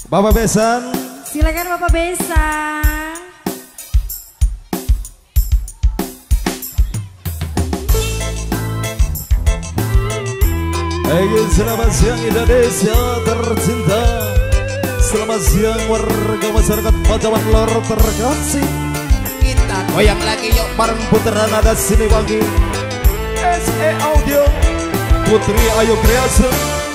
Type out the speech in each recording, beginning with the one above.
Bapak Besan. Silakan Bapak Besan. Selamat siang Indonesia tercinta. Selamat siang warga masyarakat Pacawan Lor terkasih. Kita goyang lagi yuk bareng putaran ada sini pagi. SE Audio Putri Ayu Kreasi.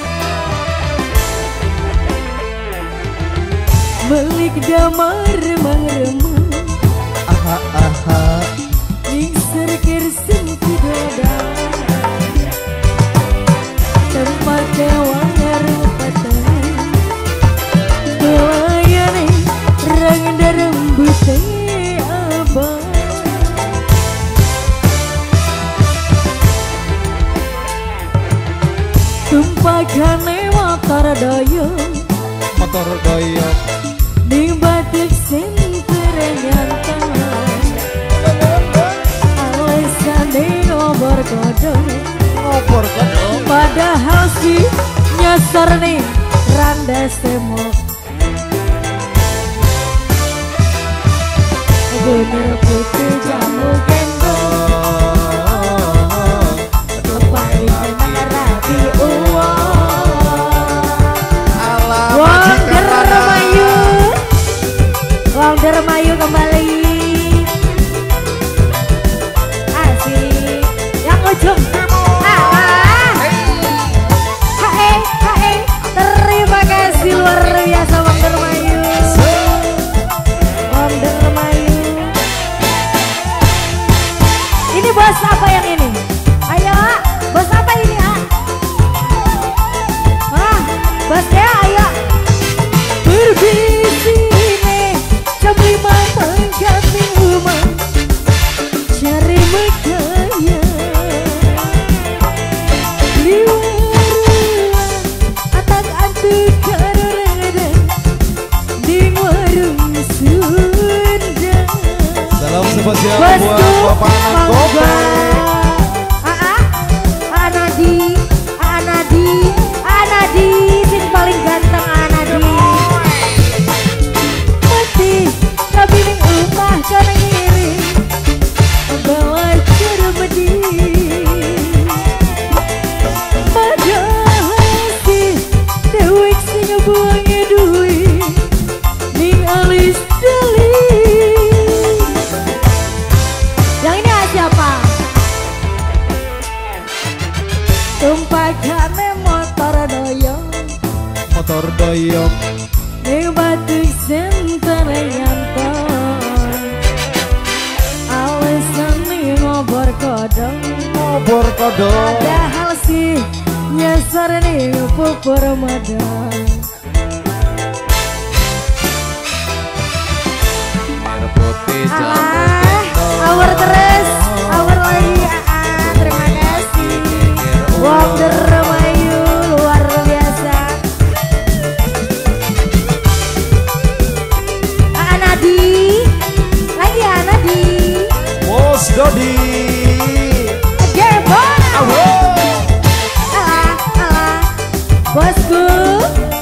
Balik damar remang-remang. Aha aha. Ning serkir senti doda. Tempat kewang rupatan. Kelayane rang darembute abang. Tumpakane motor doyong. Motor doyong. Ning batik sentere nyantang. Alasannya ngobor kodong. Ngobor kodong. Padahal si nyasar nih randa semok. Bener putih jamu gendong. Kepalingan rapi uang. Wonder Remayu. Wonder Remayu kembali. Asik. Yang ujung. Terima kasih luar biasa Wonder Remayu. Wonder Remayu. Ini bos apa yang ini? Ayo, bos apa ini? Bosnya ayo. Berbisi nih, jam 5 mengganti rumah. Cari megaya. Salam spesial buat Bapak Kope. Anadi, sing paling ganteng Anadi. Mati, tapi ning umah kana ngiri. Bawa cara medi. Padahal si dewek sing ngebuangnya duit. Ning alis dali. Yang ini siapa? Tumpakane motor doyong. Motor doyong. Ning batik sentere nyantong. Alasannya ngobor kodong. Ngobor kodong. Padahal sih nyasar nih pupur madang. Merah putih jamu. Awar terus, awar lagi. Terima kasih Wonder Remayu luar biasa. Anadi, lagi Anadi. Bos Dodi. Gembong. Alah, bosku.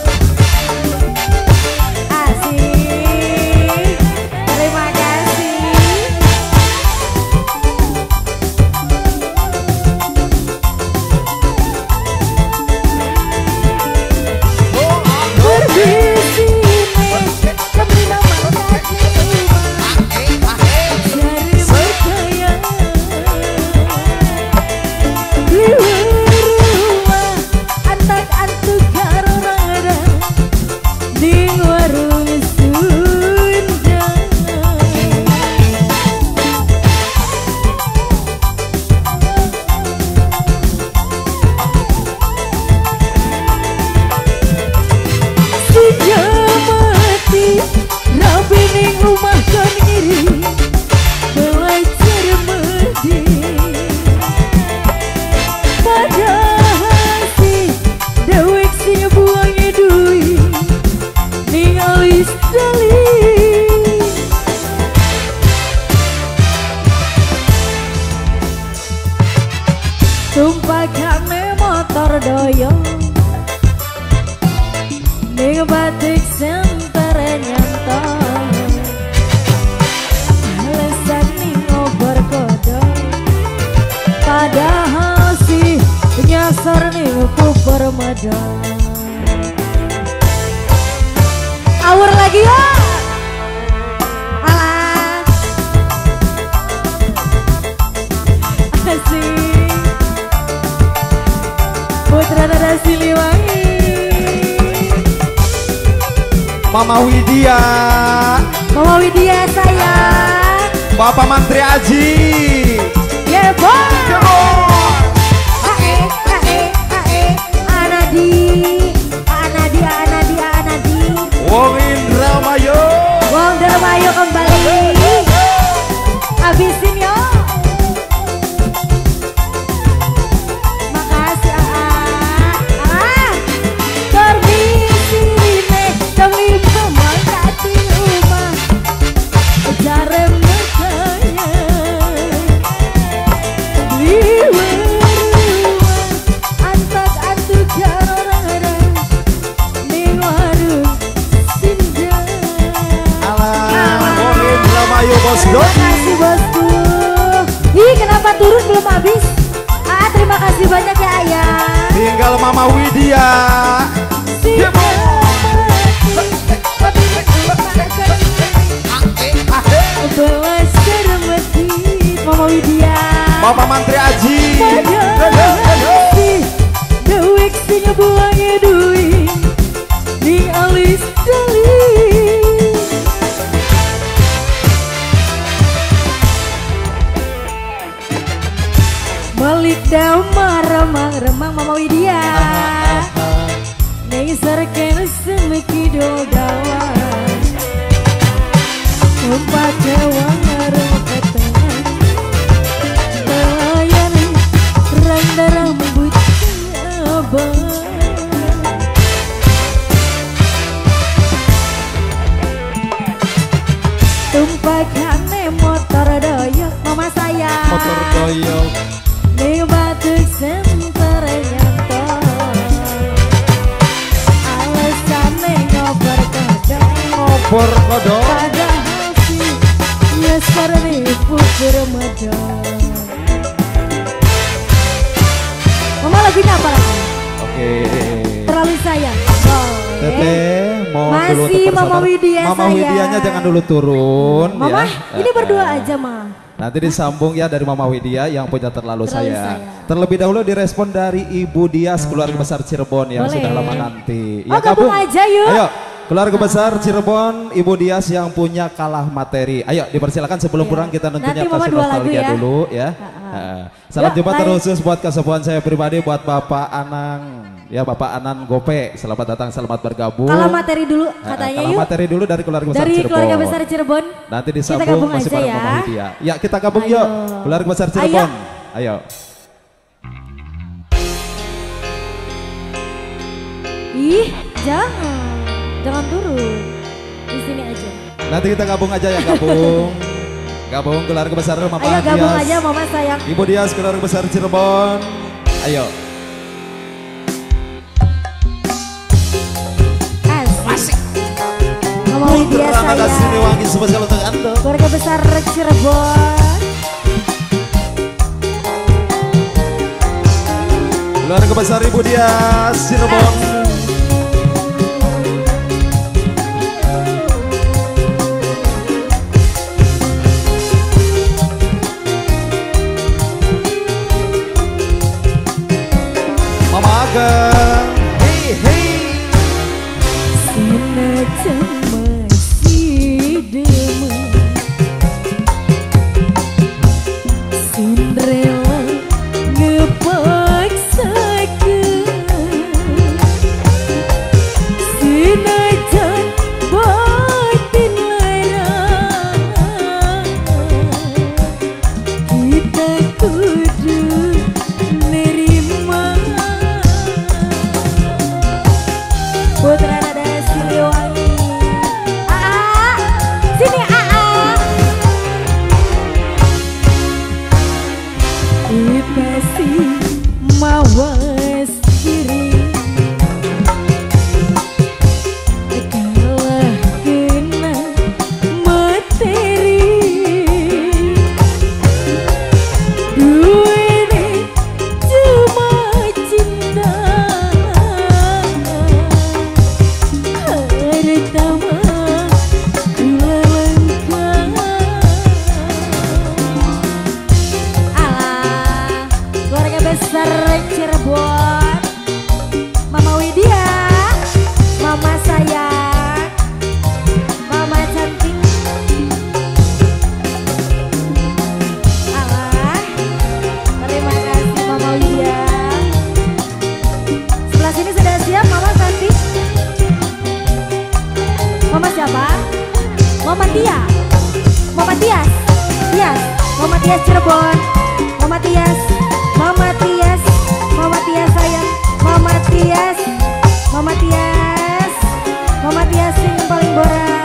Ramadan. Awur lagi ya. Alah. Asik. Putra Nada Siliwangi. Mama Widya. Mama Widya sayang. Bapak Mantri Aji. Yeah boy. Anadi. Wong Indramayu. Wong Indramayu kembali. Habisin yo. Makasih permisi nih demi pemangkati rumah. Jarem saya antak-antuk jarang-jarang ning warung Sinja. Wong Indramayu bos Terima kasih bosku. Ih kenapa turun belum habis? Terima kasih banyak ya ayah. Tinggal Mama Widya. Belas keremeti Mama Widya. Bapak Mantri Aji. Dewek sing buangnya duit ning alis dali. Malik damar remang-remang Mama Widya. Ning sarken semeki dogawan. Tempat jawang ngareng ketengan. Pelayan randa rambut abang. Tumpakane motor doyok Mama sayang. Motor doyok. Ning batuk senter nyanto. Alasane ngoper kodok. Ngoper kodok. Padahal sih ya sarane pukur Ramadan. Mama lagunya apa lagi? Oke. Terlalu sayang. Teteh mau Masih dulu untuk Mama persaudaraan. Widya Mama sayang. Widyanya jangan dulu turun Mama, ya. ini berdua aja Ma. Nanti disambung ya dari Mama Widya yang punya terlalu saya. sayang. Terlebih dahulu direspon dari Ibu Dias keluarga besar Cirebon yang Boleh. sudah lama nanti. Oh, gabung aja yuk. Ayo keluarga besar Cirebon Ibu Dias yang punya kalah materi. Ayo dipersilakan sebelum Iya. pulang kita tentunya Nanti Mama kasih dua lagu nostalgia ya. dulu ya. Salam Yuk, jumpa lain. terkhusus buat kesepuan saya pribadi buat Bapak Anang. Ya Bapak Anan Gope, selamat datang, selamat bergabung. Kalau materi dulu katanya Kalau yuk. materi dulu dari keluarga besar Dari Cirebon. keluarga besar Cirebon. Nanti Kita disambung gabung masih aja bareng ya. Mama Widya. Ya kita gabung Ayo. yuk, keluarga besar Cirebon. Ayo. Ih, jangan turun. Di sini aja. Nanti kita gabung aja ya gabung. Gabung keluarga besar Mama Ayo gabung Dias. aja Mama sayang. Ibu Dias keluarga besar Cirebon. Ayo. Asik. Mama Widya Putra Nada sayang. Siliwangi spesial untuk Anda. Keluarga besar Cirebon. Keluarga besar Ibu Dias Cirebon. Mama Ageng. Hey hey. Senajan masih demen Cinderella ngepaksakan Senajan batin larang Kita kudu nerima Putra Nada Siliwangi. Mama Tia, Mama Tias, Tias, Mama Tias Cirebon, Mama Tias, Mama Tias, Mama Tias sayang, Mama Tias, Mama Tias, Mama Tias yang paling borak.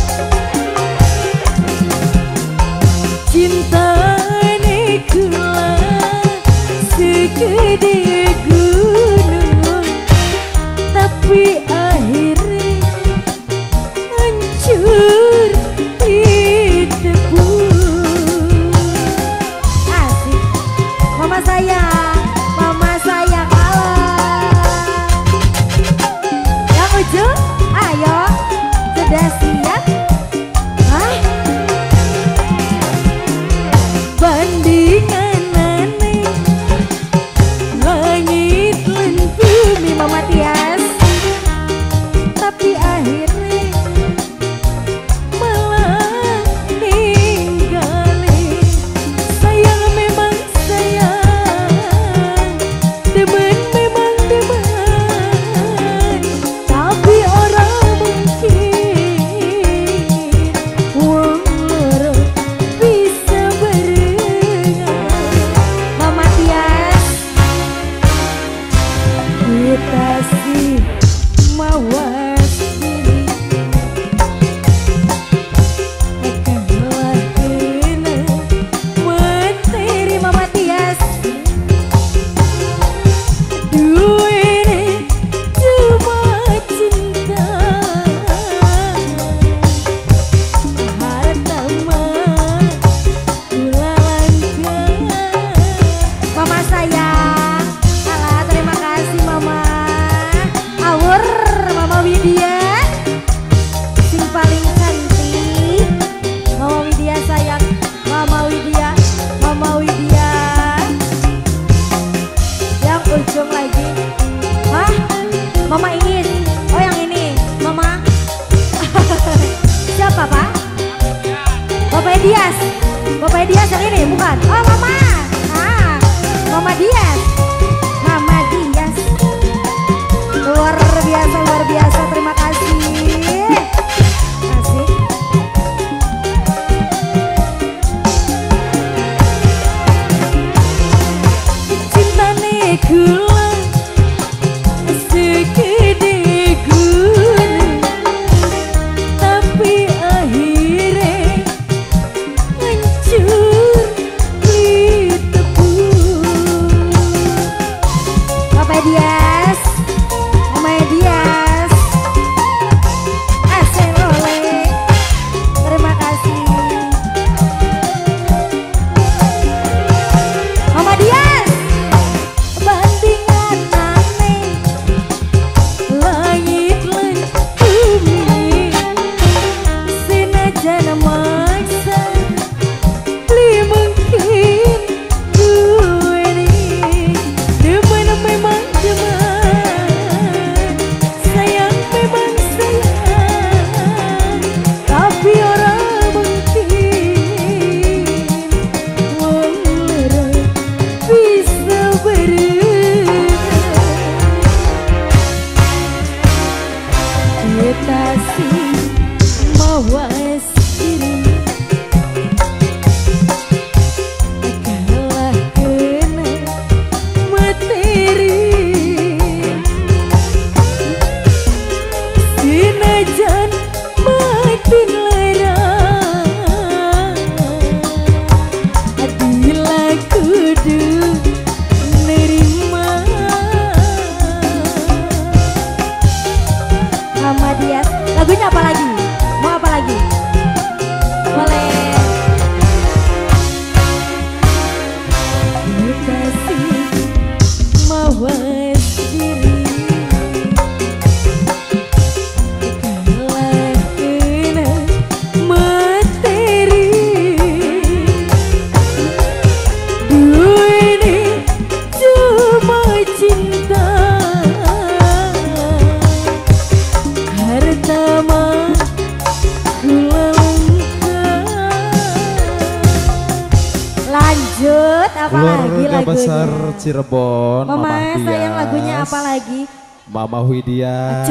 Cinta nekula segede gunung, tapi akhirnya hancur di debu. Asik, mama saya kalah. Yang ujung, ayo, sudah siap? Hah? Bandingan aneh, langit lan bumi Mama Tias, tapi akhirnya malah ninggalin. Sayang memang sayang, demen memang demen, tapi orang mungkin wong loro bisa barengan. Mama Tias, kita sih mawas diri, kalah kena materi Mama Tias. Duit cuma cinta, harta mah gula langka. Mama sayang, alah terima kasih Mama. Awur Mama Widya, sing paling cantik. Mama Widya sayang, Mama Widya, Mama Widya. Yang ujung lagi, hah? Mama ingin, oh yang ini, Mama. Siapa Pak? Bapak Dias, Bapak Dias yang ini bukan? Oh Mama, ah, Mama Dias, Mama Dias. Luar biasa, terima kasih. Asik. Cinta nekula segede gunung, tapi akhirnya hancur di tebu. Bapak Dias, Mama Dias, asal oleh, terima kasih. Mama Dias, bandingan aneh, langit lan bumi, senajan maksa, li mungkin gue nih demen memang demen, sayang memang sayang, tapi orang mungkin wong loro bisa barengan. Kita sih mawas diri, kalah kena materi, sinajan makin larang, adila kudu nerima. Mama Dias, lagunya apa lagi? Mau apa lagi? Boleh. Kita sih mawas diri, kalah kena materi, duit cuma cinta, harta mah gula langka. Lanjut, apa lagi Keluarga lagunya? besar Cirebon, Mama Mama sayang Tias, lagunya apa lagi? Mama Widya.